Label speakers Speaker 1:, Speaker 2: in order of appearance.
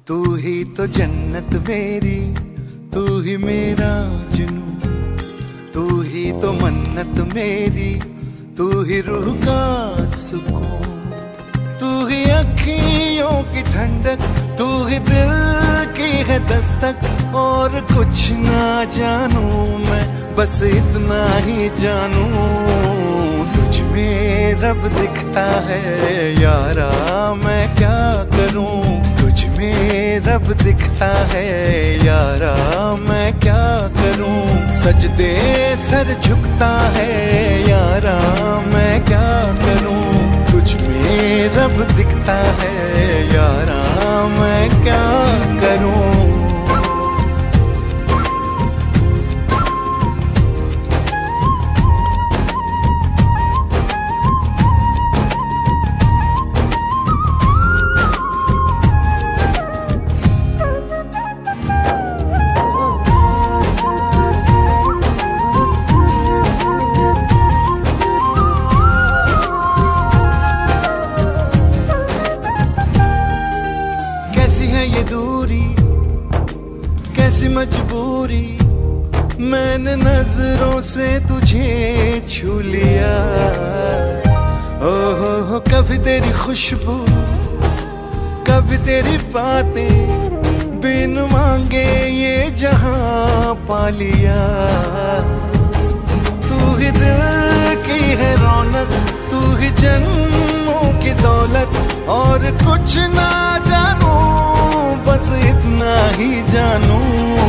Speaker 1: तू ही तो जन्नत मेरी, तू ही मेरा जुनून, तू ही तो मन्नत मेरी, तू ही रूह का सुकून, तू ही अखियों की ठंडक, तू ही दिल की है दस्तक। और कुछ ना जानू मैं, बस इतना ही जानू, तुझ में रब दिखता है यारा, मैं क्या करूं। तुझ में रब दिखता है यारा, मैं क्या करूं। सजदे सर झुकता है यारा, मैं क्या करूं। तुझ में रब दिखता है यारा, मैं क्या करूं। ये दूरी कैसी मजबूरी, मैंने नजरों से तुझे छू लिया। ओहो कभी तेरी खुशबू, कभी तेरी बातें, बिन मांगे ये जहां पा लिया। तू ही दिल की है रौनक, तू ही जन्मों की दौलत, और कुछ ना जानू, बस इतना ही जानू।